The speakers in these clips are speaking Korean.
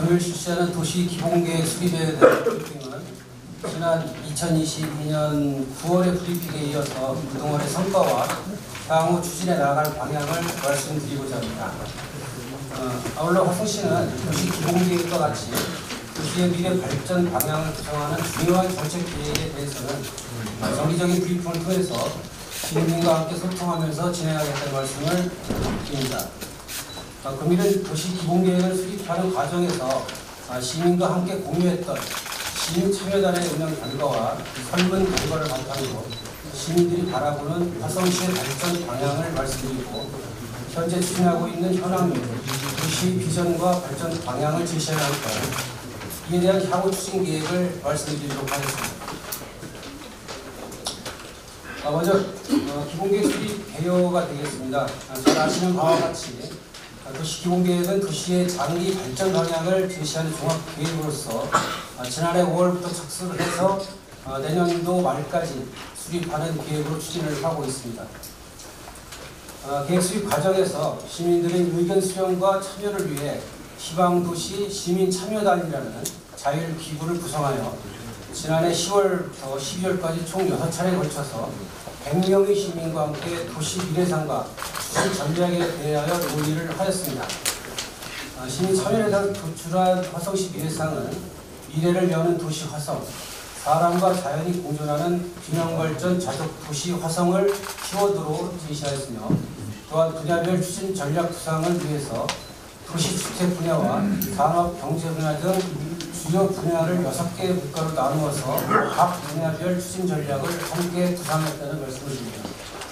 금일 실시하는 도시기본계획 수립에 대한 브리핑은 지난 2022년 9월의 브리핑에 이어서 그동안의 성과와 향후 추진해 나갈 방향을 말씀드리고자 합니다. 아울러 화성시는 도시기본계획과 같이 도시의 미래 발전 방향을 구성하는 중요한 정책 계획에 대해서는 정기적인 브리핑을 통해서 시민과 함께 소통하면서 진행하겠다는 말씀을 드립니다. 금일은 도시기본계획을 수립하는 과정에서 시민과 함께 공유했던 시민참여단의 운영 결과와 설문 결과를 바탕으로 시민들이 바라보는 화성시의 발전 방향을 말씀드리고 현재 추진하고 있는 현황 및 도시 비전과 발전 방향을 제시하니까 이에 대한 향후 추진 계획을 말씀드리도록 하겠습니다. 먼저 기본계획 수립 개요가 되겠습니다. 잘 아시는 바와 같이 도시기본계획은 도시의 장기 발전 방향을 제시하는 종합계획으로서 지난해 5월부터 착수를 해서 내년도 말까지 수립하는 계획으로 추진을 하고 있습니다. 계획 수립 과정에서 시민들의 의견 수렴과 참여를 위해 희망도시 시민참여단이라는 자율기구를 구성하여 지난해 10월부터 12월까지 총 6차례에 걸쳐서 100명의 시민과 함께 도시 미래상과 추진 전략에 대하여 논의를 하였습니다. 시민 참여에서 도출한 화성시 미래상은 미래를 여는 도시 화성, 사람과 자연이 공존하는 균형발전 자족 도시 화성을 키워드로 제시하였으며 또한 분야별 추진 전략 구상을 위해서 도시주택 분야와 산업 경제 분야 등 주요 분야를 6개의 국가로 나누어서 각 분야별 추진 전략을 함께 구상했다는 말씀을 드립니다.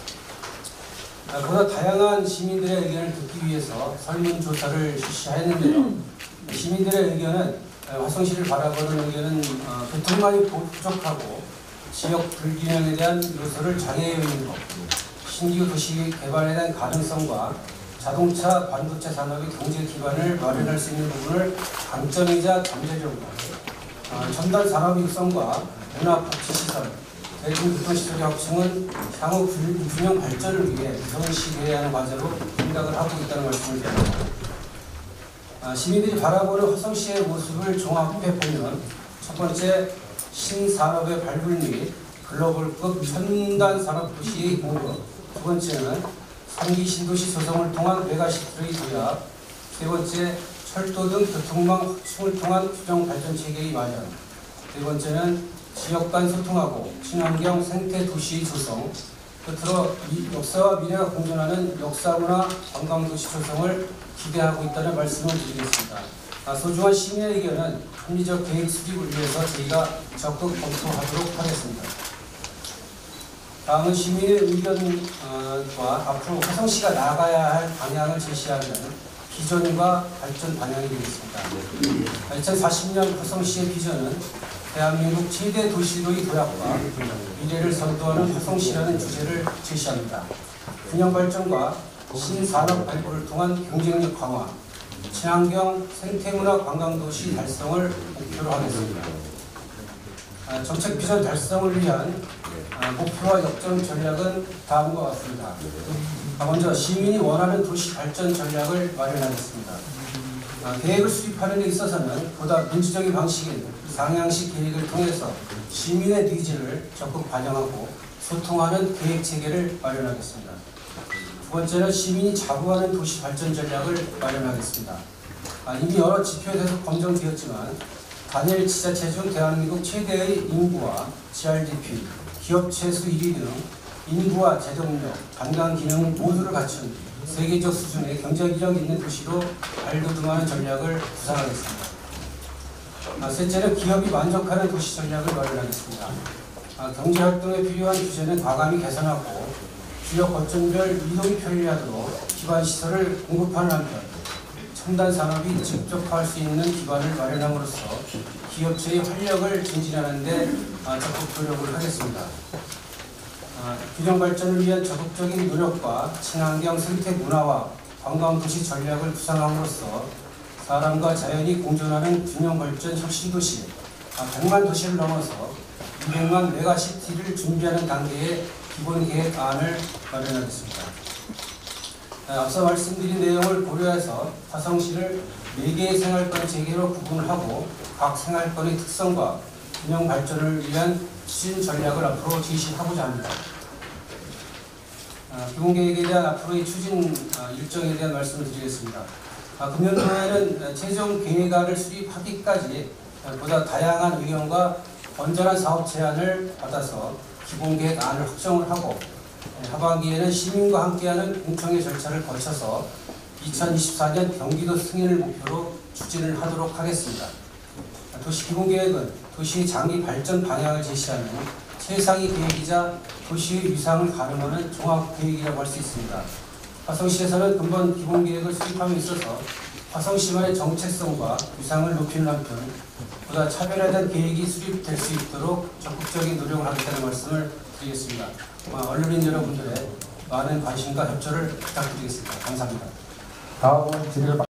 보다 다양한 시민들의 의견을 듣기 위해서 설문조사를 실시하였는데요. 시민들의 의견은 화성시를 바라보는 의견은 교통망이 부족하고 지역 불균형에 대한 요소를 장애해 있는 것, 신규 도시 개발에 대한 가능성과 자동차, 반도체 산업의 경제 기반을 마련할 수 있는 부분을 강점이자 잠재적으로 첨단 산업 육성과 문화복지시설, 대중교통시설의 확충은 향후 균형 발전을 위해 우선시해야 하는 과제로 생각을 하고 있다는 말씀을 드립니다. 시민들이 바라보는 화성시의 모습을 종합해 보면 첫 번째, 신산업의 발굴 및 글로벌급 첨단 산업 도시의 공급, 두 번째는 3기 신도시 조성을 통한 메가시티의 도약, 세 번째, 철도 등 교통망 확충을 통한 균형 발전 체계의 마련, 네 번째는 지역 간 소통하고 친환경 생태 도시의 조성, 끝으로 역사와 미래가 공존하는 역사문화 관광도시 조성을 기대하고 있다는 말씀을 드리겠습니다. 소중한 시민의 의견은 합리적 계획 수립을 위해서 저희가 적극 검토하도록 하겠습니다. 다음은 시민의 의견과 앞으로 화성시가 나아가야 할 방향을 제시하는 비전과 발전 방향이 되겠습니다. 2040년 화성시의 비전은 대한민국 최대 도시로의 도약과 미래를 선도하는 화성시라는 주제를 제시합니다. 균형 발전과 신산업 발굴을 통한 경쟁력 강화, 친환경 생태문화 관광도시 달성을 목표로 하겠습니다. 정책 비전 달성을 위한 목표와 역점 전략은 다음과 같습니다. 먼저 시민이 원하는 도시 발전 전략을 마련하겠습니다. 계획을 수립하는 데 있어서는 보다 민주적인 방식인 상향식 계획을 통해서 시민의 니즈를 적극 반영하고 소통하는 계획 체계를 마련하겠습니다. 두 번째는 시민이 자부하는 도시 발전 전략을 마련하겠습니다. 이미 여러 지표에 대해서 검증되었지만 단일 지자체 중 대한민국 최대의 인구와 GRDP, 기업체 수 1위 등 인구와 제동력, 관광 기능 모두를 갖춘 세계적 수준의 경제력 있는 도시로 발돋움하는 전략을 구상하겠습니다. 셋째는 기업이 만족하는 도시 전략을 마련하겠습니다. 경제활동에 필요한 규제는 과감히 개선하고 주요 거점별 이동이 편리하도록 기반시설을 공급하는 한편 첨단 산업이 직접화할 수 있는 기반을 마련함으로써 기업체의 활력을 증진하는 데 적극 노력을 하겠습니다. 균형 발전을 위한 적극적인 노력과 친환경 생태 문화와 관광도시 전략을 구상함으로써 사람과 자연이 공존하는 균형 발전 혁신도시 100만 도시를 넘어서 200만 메가시티를 준비하는 단계의 기본 계획안을 마련하겠습니다. 앞서 말씀드린 내용을 고려해서 화성시를 4개의 생활권 체계로 구분하고 각 생활권의 특성과 균형 발전을 위한 추진 전략을 앞으로 제시하고자 합니다. 기본계획에 대한 앞으로의 추진 일정에 대한 말씀을 드리겠습니다. 금년도에는 최종 계획안을 수립하기까지 보다 다양한 의견과 건전한 사업 제안을 받아서 기본계획안을 확정을 하고 하반기에는 시민과 함께하는 공청회 절차를 거쳐서 2024년 경기도 승인을 목표로 추진을 하도록 하겠습니다. 도시기본계획은 도시의 장기 발전 방향을 제시하는 최상위 계획이자 도시의 위상을 가늠하는 종합계획이라고 할 수 있습니다. 화성시에서는 근본 기본계획을 수립함에 있어서 화성시만의 정체성과 위상을 높이는 한편 보다 차별화된 계획이 수립될 수 있도록 적극적인 노력을 하겠다는 말씀을 드리겠습니다. 언론인 여러분들의 많은 관심과 협조를 부탁드리겠습니다. 감사합니다. 다음은 질의를